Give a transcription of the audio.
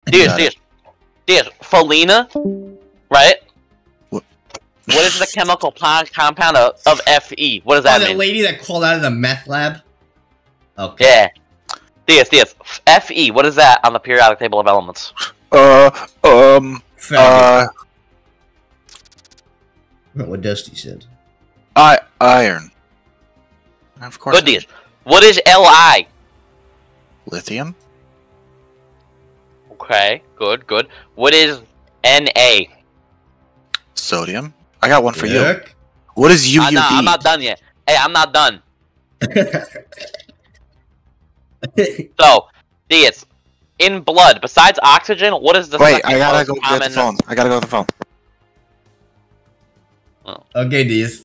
Deeyus, Felina, right? What is the chemical compound of Fe? What does that mean? The lady that called out of the meth lab? Okay. Yeah. Deeyus, Fe, what is that on the periodic table of elements? What Dusty said. Iron. Of course. Good, Deeyus. What is Li? Lithium. Okay, good. What is Na? Sodium. I got one for you. Yuck. What is UUB? I'm not done yet. Hey, I'm not done. So, Deeyus, in blood, besides oxygen, what is the Wait, second I gotta most go get common... the phone. I gotta go to the phone. Okay, Deeyus.